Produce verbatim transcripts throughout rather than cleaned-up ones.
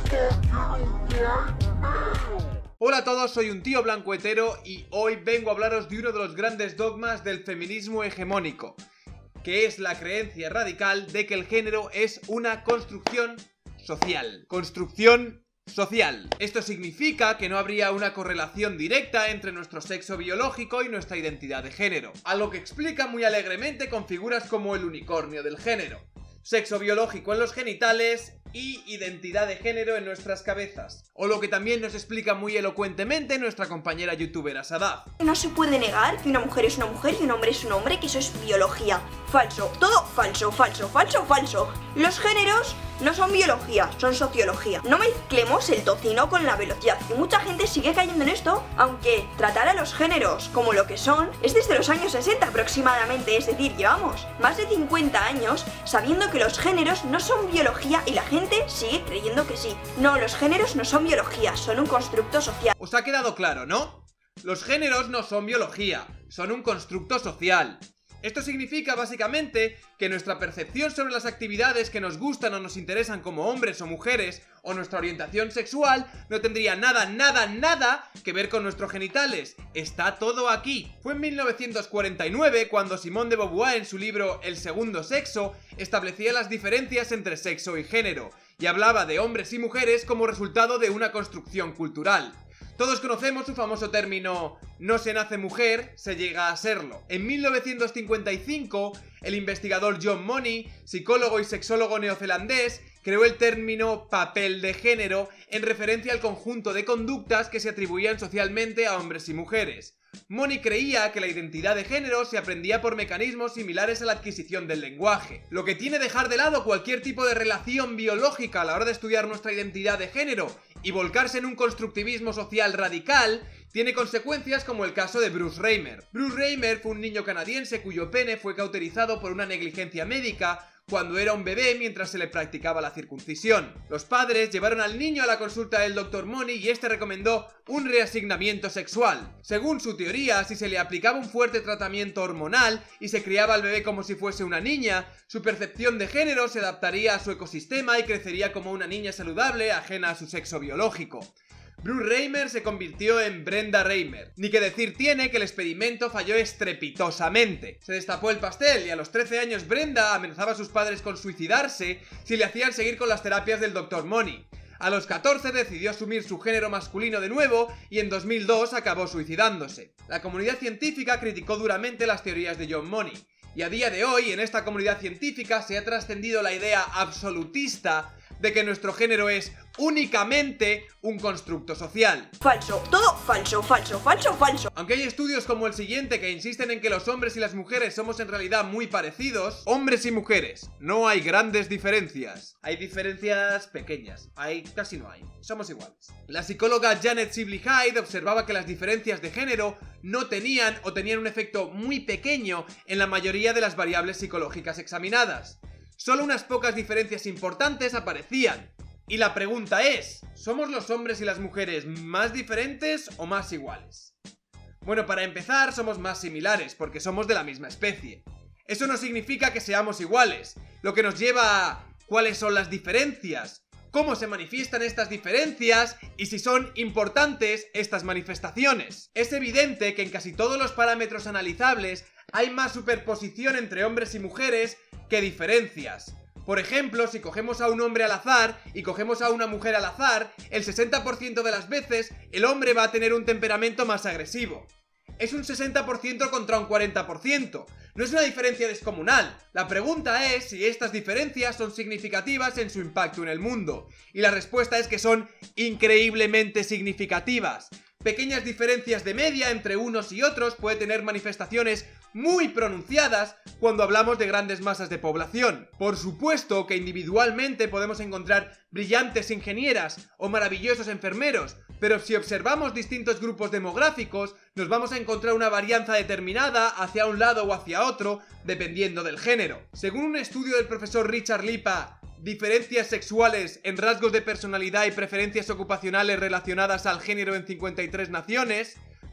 Hola a todos, soy un tío blanco hetero y hoy vengo a hablaros de uno de los grandes dogmas del feminismo hegemónico, que es la creencia radical de que el género es una construcción social. Construcción social. Esto significa que no habría una correlación directa entre nuestro sexo biológico y nuestra identidad de género, algo que explica muy alegremente con figuras como el unicornio del género, sexo biológico en los genitales y identidad de género en nuestras cabezas. O lo que también nos explica muy elocuentemente nuestra compañera youtubera Sadaf. No se puede negar que una mujer es una mujer y un hombre es un hombre, que eso es biología. Falso, todo falso, falso, falso, falso. Los géneros no son biología, son sociología. No mezclemos el tocino con la velocidad. Y mucha gente sigue cayendo en esto, aunque tratar a los géneros como lo que son es desde los años sesenta aproximadamente. Es decir, llevamos más de cincuenta años sabiendo que los géneros no son biología y la gente sigue creyendo que sí. No, los géneros no son biología, son un constructo social. ¿Os ha quedado claro, no? Los géneros no son biología, son un constructo social. Esto significa básicamente que nuestra percepción sobre las actividades que nos gustan o nos interesan como hombres o mujeres, o nuestra orientación sexual, no tendría nada, nada, nada que ver con nuestros genitales. Está todo aquí. Fue en mil novecientos cuarenta y nueve cuando Simone de Beauvoir, en su libro El segundo sexo, establecía las diferencias entre sexo y género, y hablaba de hombres y mujeres como resultado de una construcción cultural. Todos conocemos su famoso término "no se nace mujer, se llega a serlo". En mil novecientos cincuenta y cinco, el investigador John Money, psicólogo y sexólogo neozelandés, creó el término papel de género en referencia al conjunto de conductas que se atribuían socialmente a hombres y mujeres. Money creía que la identidad de género se aprendía por mecanismos similares a la adquisición del lenguaje, lo que tiene dejar de lado cualquier tipo de relación biológica a la hora de estudiar nuestra identidad de género y volcarse en un constructivismo social radical. Tiene consecuencias como el caso de Bruce Reimer. Bruce Reimer fue un niño canadiense cuyo pene fue cauterizado por una negligencia médica cuando era un bebé mientras se le practicaba la circuncisión. Los padres llevaron al niño a la consulta del doctor Money y este recomendó un reasignamiento sexual. Según su teoría, si se le aplicaba un fuerte tratamiento hormonal y se criaba al bebé como si fuese una niña, su percepción de género se adaptaría a su ecosistema y crecería como una niña saludable, ajena a su sexo biológico. Bruce Reimer se convirtió en Brenda Reimer. Ni que decir tiene que el experimento falló estrepitosamente. Se destapó el pastel y a los trece años Brenda amenazaba a sus padres con suicidarse si le hacían seguir con las terapias del doctor Money. A los catorce decidió asumir su género masculino de nuevo y en dos mil dos acabó suicidándose. La comunidad científica criticó duramente las teorías de John Money. Y a día de hoy, en esta comunidad científica se ha trascendido la idea absolutista de que nuestro género es únicamente un constructo social. Falso, todo falso, falso, falso, falso. Aunque hay estudios como el siguiente que insisten en que los hombres y las mujeres somos en realidad muy parecidos, hombres y mujeres, no hay grandes diferencias. Hay diferencias pequeñas, hay casi no hay, somos iguales. La psicóloga Janet Sibley Hyde observaba que las diferencias de género no tenían o tenían un efecto muy pequeño en la mayoría de las variables psicológicas examinadas. Solo unas pocas diferencias importantes aparecían. Y la pregunta es, ¿somos los hombres y las mujeres más diferentes o más iguales? Bueno, para empezar, somos más similares, porque somos de la misma especie. Eso no significa que seamos iguales, lo que nos lleva a ¿cuáles son las diferencias? ¿Cómo se manifiestan estas diferencias? Y si son importantes estas manifestaciones. Es evidente que en casi todos los parámetros analizables hay más superposición entre hombres y mujeres que diferencias. Por ejemplo, si cogemos a un hombre al azar y cogemos a una mujer al azar, el sesenta por ciento de las veces el hombre va a tener un temperamento más agresivo. Es un sesenta por ciento contra un cuarenta por ciento. No es una diferencia descomunal. La pregunta es si estas diferencias son significativas en su impacto en el mundo. Y la respuesta es que son increíblemente significativas. Pequeñas diferencias de media entre unos y otros pueden tener manifestaciones muy pronunciadas cuando hablamos de grandes masas de población. Por supuesto que individualmente podemos encontrar brillantes ingenieras o maravillosos enfermeros, pero si observamos distintos grupos demográficos, nos vamos a encontrar una varianza determinada hacia un lado o hacia otro, dependiendo del género. Según un estudio del profesor Richard Lipa, diferencias sexuales en rasgos de personalidad y preferencias ocupacionales relacionadas al género en cincuenta y tres naciones,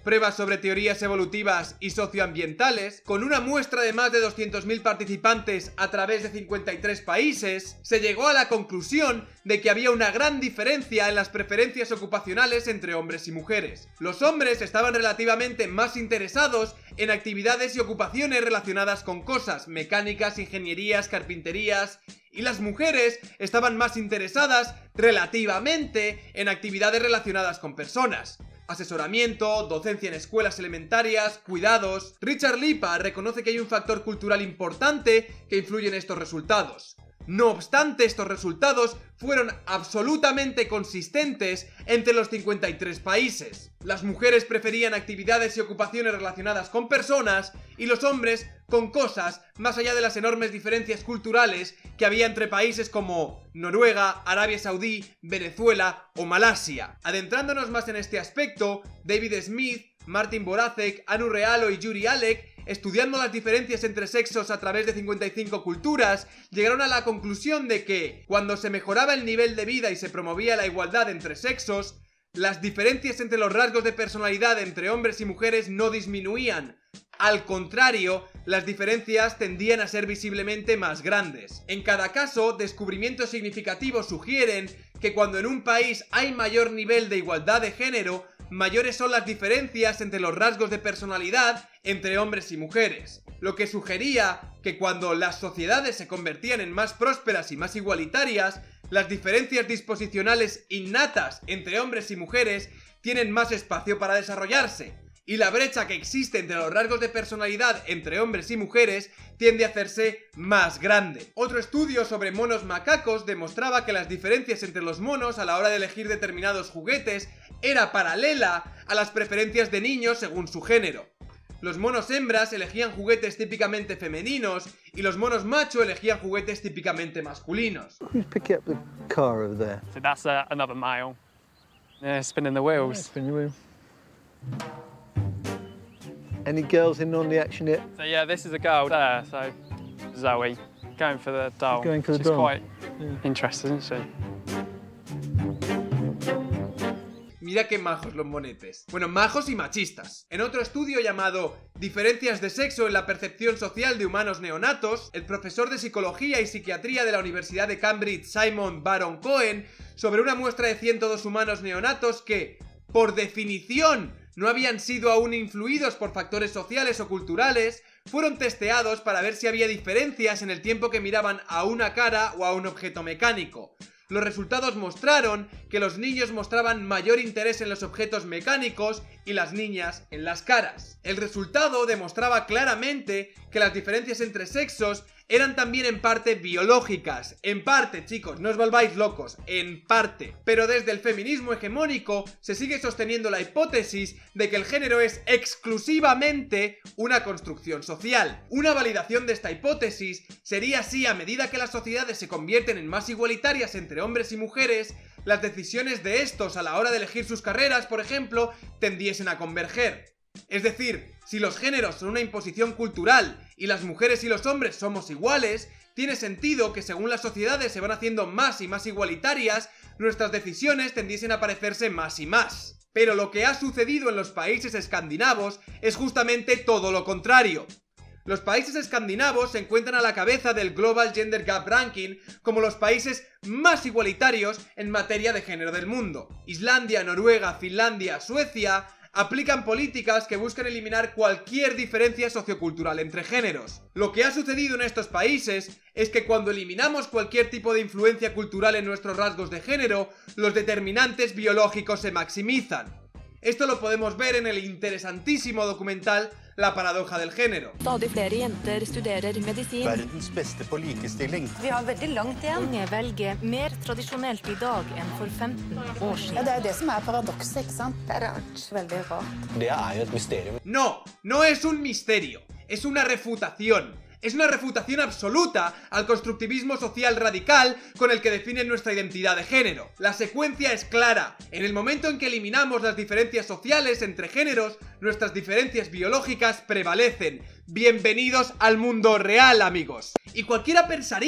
pruebas sobre teorías evolutivas y socioambientales, con una muestra de más de doscientos mil participantes a través de cincuenta y tres países, se llegó a la conclusión de que había una gran diferencia en las preferencias ocupacionales entre hombres y mujeres. Los hombres estaban relativamente más interesados en actividades y ocupaciones relacionadas con cosas, mecánicas, ingenierías, carpinterías, y las mujeres estaban más interesadas relativamente en actividades relacionadas con personas. Asesoramiento, docencia en escuelas elementarias, cuidados. Richard Lipa reconoce que hay un factor cultural importante que influye en estos resultados. No obstante, estos resultados fueron absolutamente consistentes entre los cincuenta y tres países. Las mujeres preferían actividades y ocupaciones relacionadas con personas y los hombres con cosas, más allá de las enormes diferencias culturales que había entre países como Noruega, Arabia Saudí, Venezuela o Malasia. Adentrándonos más en este aspecto, David Smith, Martin Boracek, Anu Realo y Yuri Alek, estudiando las diferencias entre sexos a través de cincuenta y cinco culturas, llegaron a la conclusión de que, cuando se mejoraba el nivel de vida y se promovía la igualdad entre sexos, las diferencias entre los rasgos de personalidad entre hombres y mujeres no disminuían. Al contrario, las diferencias tendían a ser visiblemente más grandes. En cada caso, descubrimientos significativos sugieren que cuando en un país hay mayor nivel de igualdad de género, mayores son las diferencias entre los rasgos de personalidad entre hombres y mujeres, lo que sugería que cuando las sociedades se convertían en más prósperas y más igualitarias, las diferencias disposicionales innatas entre hombres y mujeres tienen más espacio para desarrollarse, y la brecha que existe entre los rasgos de personalidad entre hombres y mujeres tiende a hacerse más grande. Otro estudio sobre monos macacos demostraba que las diferencias entre los monos a la hora de elegir determinados juguetes era paralela a las preferencias de niños según su género. Los monos hembras elegían juguetes típicamente femeninos y los monos macho elegían juguetes típicamente masculinos. Who's picking up the car over there? So that's uh, another male. Yeah, spinning the wheels. Yeah, spin your wheel. Any girls in on the action yet? So yeah, this is a girl there. So Zoe going for the doll. Going for the She's doll. quite Yeah. interesting, isn't she? Mira qué majos los monetes. Bueno, majos y machistas. En otro estudio llamado Diferencias de sexo en la percepción social de humanos neonatos, el profesor de psicología y psiquiatría de la Universidad de Cambridge, Simon Baron Cohen, sobre una muestra de ciento dos humanos neonatos que, por definición, no habían sido aún influidos por factores sociales o culturales, fueron testeados para ver si había diferencias en el tiempo que miraban a una cara o a un objeto mecánico. Los resultados mostraron que los niños mostraban mayor interés en los objetos mecánicos y las niñas en las caras. El resultado demostraba claramente que las diferencias entre sexos eran también en parte biológicas. En parte, chicos, no os volváis locos, en parte. Pero desde el feminismo hegemónico se sigue sosteniendo la hipótesis de que el género es exclusivamente una construcción social. Una validación de esta hipótesis sería si, a medida que las sociedades se convierten en más igualitarias entre hombres y mujeres, las decisiones de estos a la hora de elegir sus carreras, por ejemplo, tendiesen a converger. Es decir, si los géneros son una imposición cultural y las mujeres y los hombres somos iguales, tiene sentido que según las sociedades se van haciendo más y más igualitarias, nuestras decisiones tendiesen a parecerse más y más. Pero lo que ha sucedido en los países escandinavos es justamente todo lo contrario. Los países escandinavos se encuentran a la cabeza del Global Gender Gap Ranking como los países más igualitarios en materia de género del mundo. Islandia, Noruega, Finlandia, Suecia aplican políticas que buscan eliminar cualquier diferencia sociocultural entre géneros. Lo que ha sucedido en estos países es que cuando eliminamos cualquier tipo de influencia cultural en nuestros rasgos de género, los determinantes biológicos se maximizan. Esto lo podemos ver en el interesantísimo documental La paradoja del género. Stadig flere jenter studerer medisin. Verdens beste på likestilling. Vi har veldig langt igjen. Unge velger mer tradisjonelt i dag enn for femten år siden. Ja, det er det som er paradokset, ikke sant? Det er rart. Veldig rart. Det er jo et mysterium. No, no es un misterio, es una refutación. Es una refutación absoluta al constructivismo social radical con el que definen nuestra identidad de género. La secuencia es clara. En el momento en que eliminamos las diferencias sociales entre géneros, nuestras diferencias biológicas prevalecen. Bienvenidos al mundo real, amigos. Y cualquiera pensaría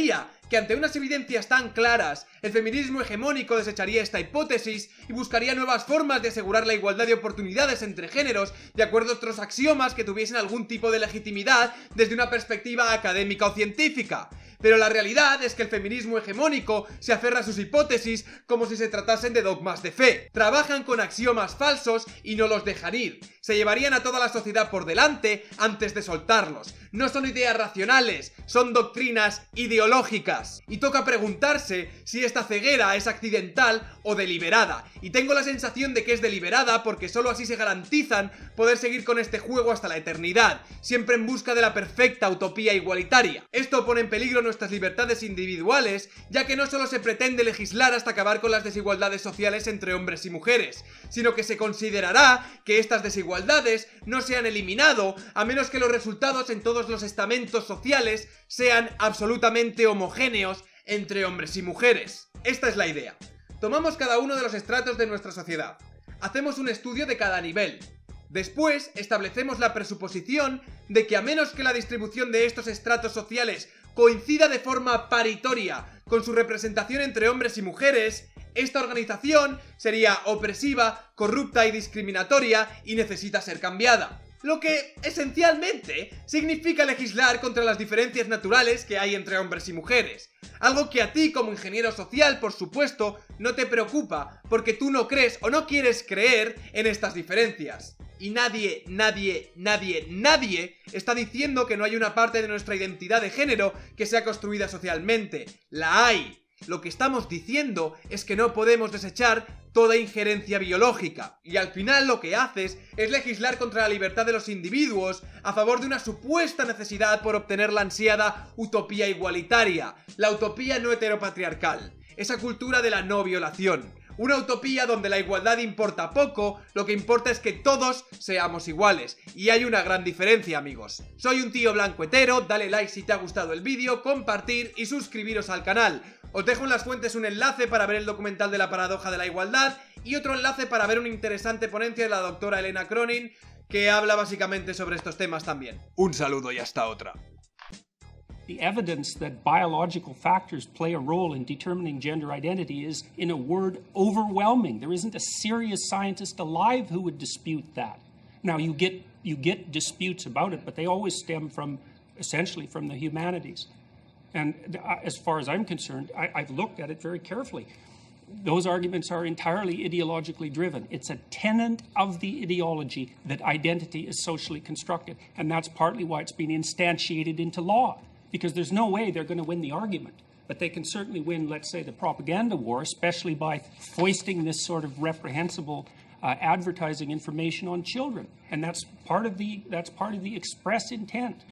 que ante unas evidencias tan claras, el feminismo hegemónico desecharía esta hipótesis y buscaría nuevas formas de asegurar la igualdad de oportunidades entre géneros de acuerdo a otros axiomas que tuviesen algún tipo de legitimidad desde una perspectiva académica o científica. Pero la realidad es que el feminismo hegemónico se aferra a sus hipótesis como si se tratasen de dogmas de fe. Trabajan con axiomas falsos y no los dejan ir. Se llevarían a toda la sociedad por delante antes de soltarlos. No son ideas racionales, son doctrinas ideológicas. Y toca preguntarse si esta ceguera es accidental o deliberada. Y tengo la sensación de que es deliberada porque solo así se garantizan poder seguir con este juego hasta la eternidad, siempre en busca de la perfecta utopía igualitaria. Esto pone en peligro nuestras libertades individuales, ya que no solo se pretende legislar hasta acabar con las desigualdades sociales entre hombres y mujeres, sino que se considerará que estas desigualdades no se han eliminado a menos que los resultados en todos los estamentos sociales sean absolutamente homogéneos entre hombres y mujeres. Esta es la idea. Tomamos cada uno de los estratos de nuestra sociedad. Hacemos un estudio de cada nivel. Después establecemos la presuposición de que a menos que la distribución de estos estratos sociales coincida de forma paritoria con su representación entre hombres y mujeres, esta organización sería opresiva, corrupta y discriminatoria y necesita ser cambiada. Lo que, esencialmente, significa legislar contra las diferencias naturales que hay entre hombres y mujeres. Algo que a ti, como ingeniero social, por supuesto, no te preocupa, porque tú no crees o no quieres creer en estas diferencias. Y nadie, nadie, nadie, nadie está diciendo que no hay una parte de nuestra identidad de género que sea construida socialmente. La hay. Lo que estamos diciendo es que no podemos desechar toda injerencia biológica. Y al final lo que haces es legislar contra la libertad de los individuos a favor de una supuesta necesidad por obtener la ansiada utopía igualitaria, la utopía no heteropatriarcal, esa cultura de la no violación. Una utopía donde la igualdad importa poco, lo que importa es que todos seamos iguales. Y hay una gran diferencia, amigos. Soy un tío blanco hetero, dale like si te ha gustado el vídeo, compartir y suscribiros al canal. Os dejo en las fuentes un enlace para ver el documental de la paradoja de la igualdad y otro enlace para ver una interesante ponencia de la doctora Elena Cronin que habla básicamente sobre estos temas también. Un saludo y hasta otra. The evidence that biological factors play a role in determining gender identity is, in a word, overwhelming. There isn't a serious scientist alive who would dispute that. Now, you get, you get disputes about it, but they always stem from, essentially, from the humanities. And as far as I'm concerned, I, I've looked at it very carefully. Those arguments are entirely ideologically driven. It's a tenet of the ideology that identity is socially constructed, and that's partly why it's been instantiated into law. Because there's no way they're going to win the argument. But they can certainly win, let's say, the propaganda war, especially by foisting this sort of reprehensible uh, advertising information on children. And that's part of the, that's part of the express intent.